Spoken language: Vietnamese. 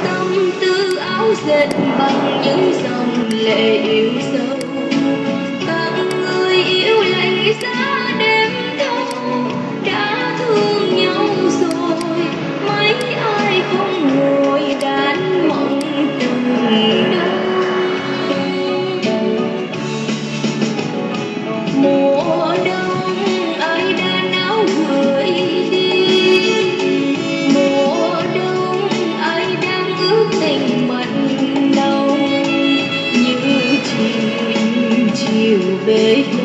tâm tư áo dệt bằng những dòng lệ yêu sâu. Các người yêu lạnh giá đêm thâu đã thương nhau rồi, mấy ai không ngồi đàn mộng từng đâu. Mùa đông ai đã náo gửi đi, mùa đông ai đang ước tình mặn nồng, như chiều về.